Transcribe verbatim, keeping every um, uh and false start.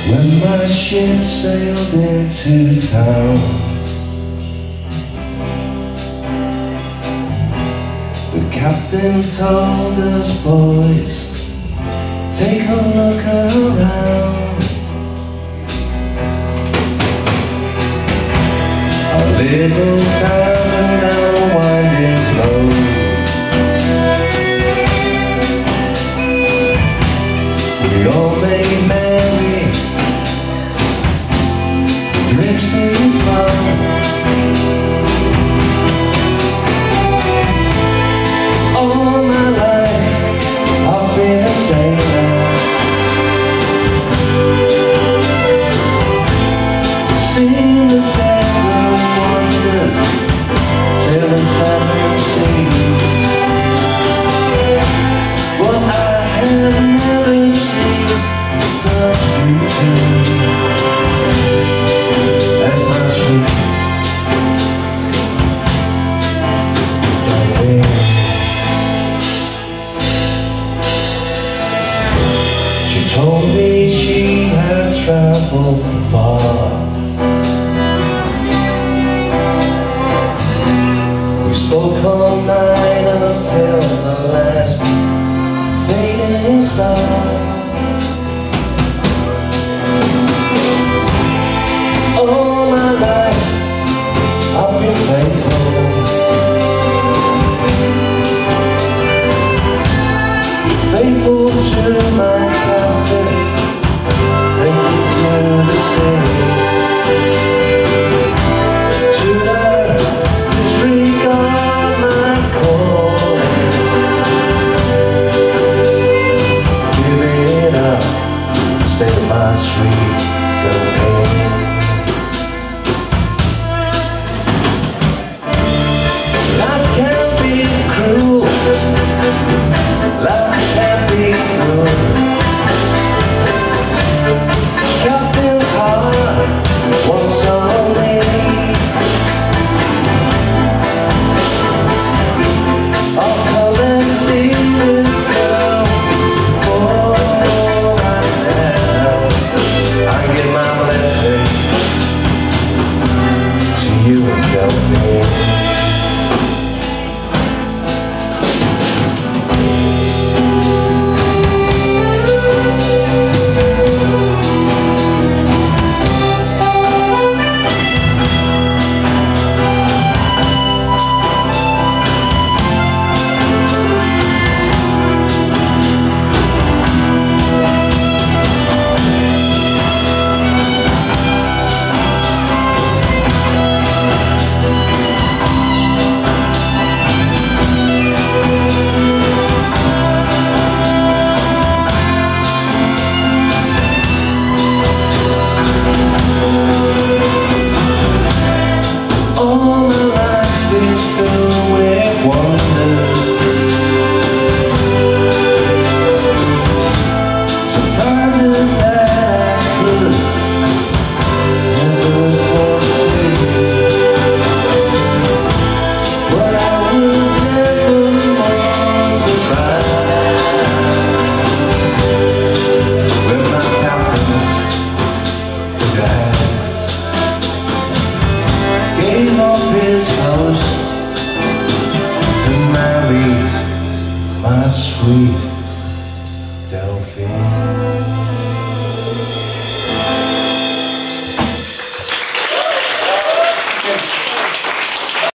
When my ship sailed into town, the captain told us, boys, take a look around. A little town down a winding road. We all made merry, drinks to flow. All my life I've been a sailor, sing the seven wonders, sail the seven seas. Well, I have never seen such beauty as my sweet Delphine. She told me she had traveled far. We spoke all night until the last fading star. All my life I've been faithful, faithful to my captain, faithful to the sea. Should I disregard my calling, give it up, stay with my sweet Delphine? Life can be cruel, life can be good. Captain Heart wants only. I'll come and see this girl for myself. I give my blessing to you and Delphine. Gave up his post to marry my sweet Delphine.